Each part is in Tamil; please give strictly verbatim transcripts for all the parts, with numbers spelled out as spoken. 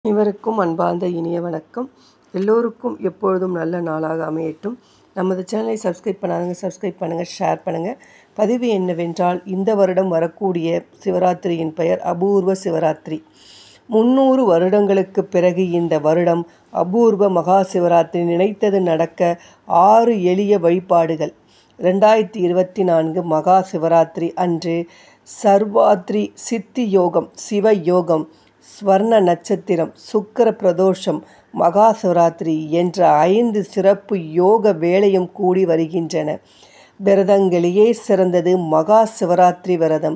அனைவருக்கும் அன்பார்ந்த இனிய வணக்கம். எல்லோருக்கும் எப்பொழுதும் நல்ல நாளாக அமையட்டும். நமது சேனலை சப்ஸ்கிரைப் பண்ணாதவங்க சப்ஸ்கிரைப் பண்ணுங்கள், ஷேர் பண்ணுங்கள். பதிவு என்னவென்றால், இந்த வருடம் வரக்கூடிய சிவராத்திரியின் பெயர் அபூர்வ சிவராத்திரி. முந்நூறு வருடங்களுக்கு பிறகு இந்த வருடம் அபூர்வ மகா சிவராத்திரி. நினைத்தது நடக்க ஆறு எளிய வழிபாடுகள். ரெண்டாயிரத்தி இருபத்தி நான்கு மகா சிவராத்திரி அன்று சர்வாத்ரி சித்தி யோகம், சிவ யோகம், ஸ்வர்ண நட்சத்திரம், சுக்கிர பிரதோஷம், மகா சிவராத்திரி என்ற ஐந்து சிறப்பு யோக வேளையும் கூடி வருகின்றன. விரதங்களிலே சிறந்தது மகா சிவராத்திரி விரதம்.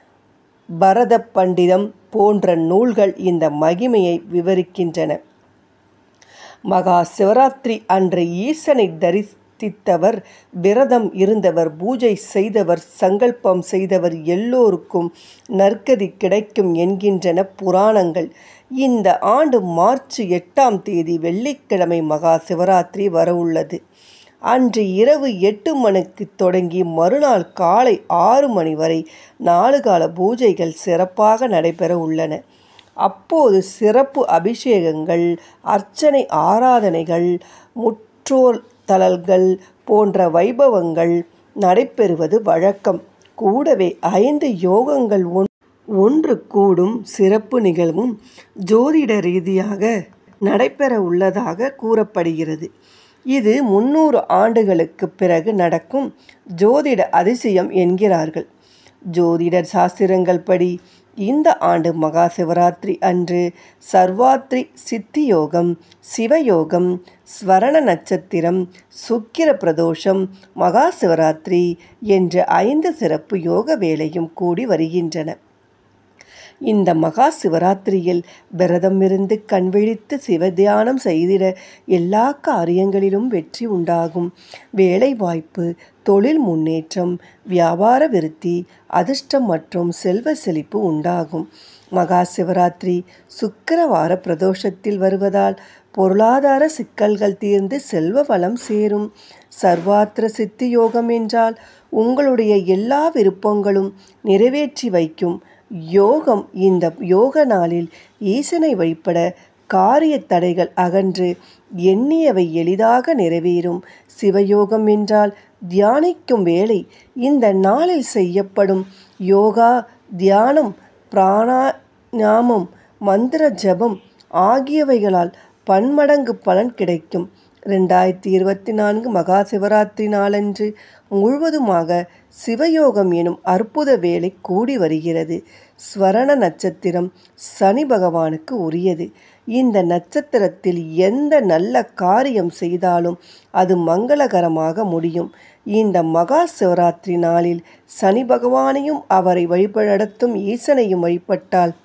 பரத பண்டிதம் போன்ற நூல்கள் இந்த மகிமையை விவரிக்கின்றன. மகா சிவராத்திரி அன்று ஈசனை தரிசித்தவர், விரதம் இருந்தவர், பூஜை செய்தவர், சங்கல்பம் செய்தவர் எல்லோருக்கும் நற்கதி கிடைக்கும் என்கின்றன புராணங்கள். இந்த ஆண்டு மார்ச் எட்டாம் தேதி வெள்ளிக்கிழமை மகா சிவராத்திரி வரவுள்ளது. அன்று இரவு எட்டு மணிக்கு தொடங்கி மறுநாள் காலை ஆறு மணி வரை நாலு கால பூஜைகள் சிறப்பாக நடைபெற உள்ளன. அப்போது சிறப்பு அபிஷேகங்கள், அர்ச்சனை, ஆராதனைகள், முற்றோர் தழல்கள் போன்ற வைபவங்கள் நடைபெறுவது வழக்கம். கூடவே ஐந்து யோகங்கள் ஒன்று கூடும் சிறப்பு நிகழ்வும் ஜோதிட ரீதியாக நடைபெற உள்ளதாக கூறப்படுகிறது. இது முந்நூறு ஆண்டுகளுக்கு பிறகு நடக்கும் ஜோதிட அதிசயம் என்கிறார்கள். ஜோதிட சாஸ்திரங்கள் படி இந்த ஆண்டு மகா சிவராத்திரி அன்று சர்வாத்ரி சித்தி யோகம், சிவயோகம், ஸ்வர்ண நட்சத்திரம், சுக்கிர பிரதோஷம், மகா சிவராத்திரி என்ற ஐந்து சிறப்பு யோக வேளையும் கூடி வருகின்றன. இந்த மகா சிவராத்திரியில் விரதம் இருந்து கண்விழித்து சிவத்தியானம் செய்திட எல்லா காரியங்களிலும் வெற்றி உண்டாகும். வேலை வாய்ப்பு, தொழில் முன்னேற்றம், வியாபார விருத்தி, அதிர்ஷ்டம் மற்றும் செல்வ செழிப்பு உண்டாகும். மகா சிவராத்திரி சுக்கிரவார பிரதோஷத்தில் வருவதால் பொருளாதார சிக்கல்கள் தீர்ந்து செல்வ வளம் சேரும். சர்வாத்திர சித்தி யோகம் என்றால் உங்களுடைய எல்லா விருப்பங்களும் நிறைவேற்றி வைக்கும் யோகம். இந்த யோக நாளில் ஈசனை வழிபட காரிய தடைகள் அகன்று எண்ணியவை எளிதாக நிறைவேறும். சிவயோகம் என்றால் தியானிக்கும் வேலை. இந்த நாளில் செய்யப்படும் யோகா, தியானம், பிராணாயாமம், மந்திர ஜபம் ஆகியவைகளால் பன்மடங்கு பலன் கிடைக்கும். ரெண்டாயிரத்தி இருபத்தி நான்கு மகா சிவராத்திரி நாளன்று முழுவதுமாக சிவயோகம் எனும் அற்புத வேலை கூடி வருகிறது. ஸ்வர்ண நட்சத்திரம் சனி பகவானுக்கு உரியது. இந்த நட்சத்திரத்தில் எந்த நல்ல காரியம் செய்தாலும் அது மங்களகரமாக முடியும். இந்த மகா சிவராத்திரி நாளில் சனி பகவானையும் அவரை வழிபடத்தும் ஈசனையும் வழிபட்டால்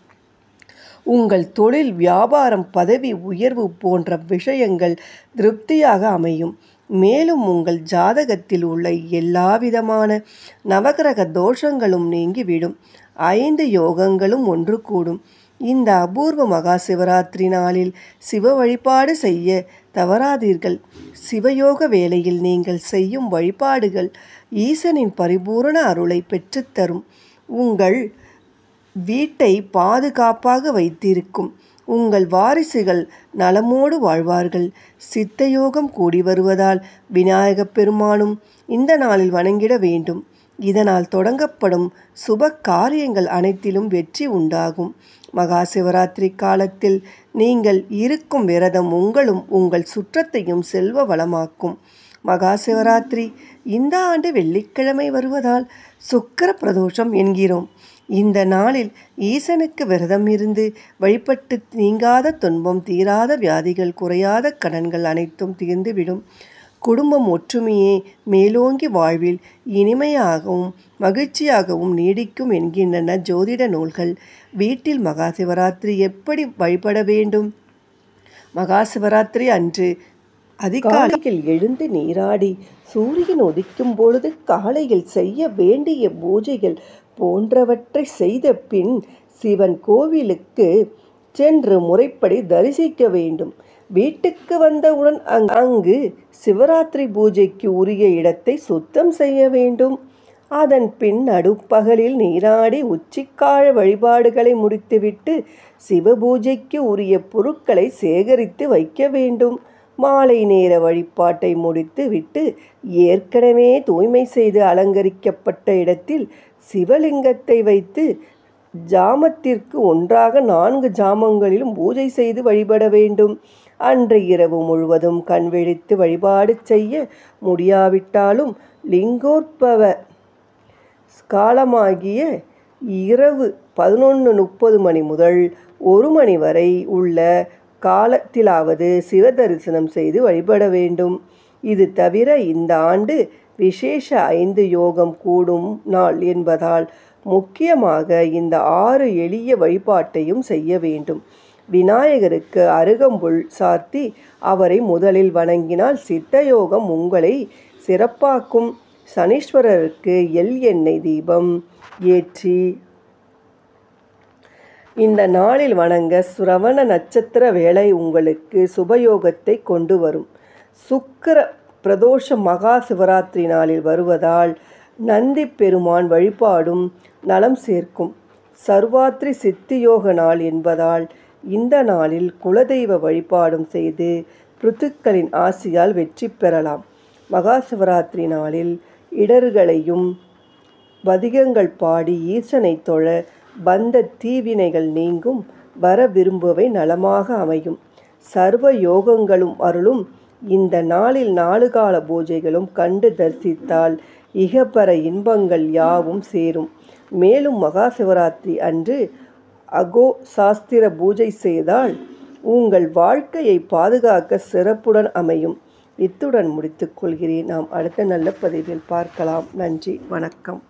உங்கள் தொழில், வியாபாரம், பதவி உயர்வு போன்ற விஷயங்கள் திருப்தியாக அமையும். மேலும் உங்கள் ஜாதகத்தில் உள்ள எல்லாவிதமான நவகிரக தோஷங்களும் நீங்கிவிடும். ஐந்து யோகங்களும் ஒன்று கூடும். இந்த அபூர்வ மகா சிவராத்திரி நாளில் சிவ வழிபாடு செய்ய தவறாதீர்கள். சிவயோக வேளையில் நீங்கள் செய்யும் வழிபாடுகள் ஈசனின் பரிபூரண அருளை பெற்றுத்தரும். உங்கள் வீட்டை பாதுகாப்பாக வைத்திருக்கும். உங்கள் வாரிசுகள் நலமோடு வாழ்வார்கள். சித்தயோகம் கூடி வருவதால் விநாயகப் பெருமானும் இந்த நாளில் வணங்கிட வேண்டும். இதனால் தொடங்கப்படும் சுப காரியங்கள் அனைத்திலும் வெற்றி உண்டாகும். மகா சிவராத்திரி காலத்தில் நீங்கள் இருக்கும் விரதம் உங்களும் உங்கள் சுற்றத்தையும் செல்வ வளமாக்கும். மகா சிவராத்திரி இந்த ஆண்டு வெள்ளிக்கிழமை வருவதால் சுக்கிர பிரதோஷம் என்கிறோம். இந்த நாளில் ஈசனுக்கு விரதம் இருந்து வழிபட்டு நீங்காத துன்பம், தீராத வியாதிகள், குறையாத கடன்கள் அனைத்தும் தீர்ந்துவிடும். குடும்பம் ஒற்றுமையே மேலோங்கி வாழ்வில் இனிமையாகவும் மகிழ்ச்சியாகவும் நீடிக்கும் என்கின்றன ஜோதிட நூல்கள். வீட்டில் மகா சிவராத்திரி எப்படி வழிபட வேண்டும்? மகா சிவராத்திரி அன்று அதிகாலையில் எழுந்து நீராடி சூரியன் உதிக்கும் பொழுது காலையில் செய்ய வேண்டிய பூஜைகள் போன்றவற்றை செய்த பின் சிவன் கோவிலுக்கு சென்று முறைப்படி தரிசிக்க வேண்டும். வீட்டுக்கு வந்தவுடன் அங்கு சிவராத்திரி பூஜைக்கு உரிய இடத்தை சுத்தம் செய்ய வேண்டும். அதன் பின் நடுப்பகலில் நீராடி உச்சிக்கால வழிபாடுகளை முடித்துவிட்டு சிவபூஜைக்கு உரிய பொருட்களை சேகரித்து வைக்க வேண்டும். மாலை நேர வழிபாட்டை முடித்து விட்டு ஏற்கனவே தூய்மை செய்து அலங்கரிக்கப்பட்ட இடத்தில் சிவலிங்கத்தை வைத்து ஜாமத்திற்கு ஒன்றாக நான்கு ஜாமங்களிலும் பூஜை செய்து வழிபட வேண்டும். அன்று இரவு முழுவதும் கண் விழித்து வழிபாடு செய்ய முடியாவிட்டாலும் லிங்கோற்பவ காலமாகிய இரவு பதினொன்று முப்பது மணி முதல் ஒரு மணி வரை உள்ள காலத்திலாவது சிவ தரிசனம் செய்து வழிபட வேண்டும். இது தவிர இந்த ஆண்டு விசேஷ ஐந்து யோகம் கூடும் நாள் என்பதால் முக்கியமாக இந்த ஆறு எளிய வழிபாட்டையும் செய்ய வேண்டும். விநாயகருக்கு அருகம்புல் சார்த்தி அவரை முதலில் வணங்கினால் சித்தயோகம் உங்களை சிறப்பாக்கும். சனீஸ்வரருக்கு எள் எண்ணெய் தீபம் ஏற்றி இந்த நாளில் வணங்க சுரவண நட்சத்திர வேளை உங்களுக்கு சுபயோகத்தை கொண்டு வரும். சுக்கிர பிரதோஷ மகா சிவராத்திரி நாளில் வருவதால் நந்தி பெருமான் வழிபாடும் நலம் சேர்க்கும். சர்வாத்ரி சித்தியோக நாள் என்பதால் இந்த நாளில் குலதெய்வ வழிபாடும் செய்து பிருத்துக்களின் ஆசியால் வெற்றி பெறலாம். மகா சிவராத்திரி நாளில் இடர்களையும் பதிகங்கள் பாடி ஈசனை தொழ வந்த தீவினைகள் நீங்கும். வர விரும்புவை நலமாக அமையும். சர்வ யோகங்களும் அருளும் இந்த நாளில் நாலு கால பூஜைகளும் கண்டு தரிசித்தால் இகப்பர இன்பங்கள் யாவும் சேரும். மேலும் மகா சிவராத்திரி அன்று அகோ சாஸ்திர பூஜை செய்தால் உங்கள் வாழ்க்கையை பாதுகாக்க சிறப்புடன் அமையும். இத்துடன் முடித்துக்கொள்கிறேன். நாம் அடுத்த நல்ல பதிவில் பார்க்கலாம். நன்றி, வணக்கம்.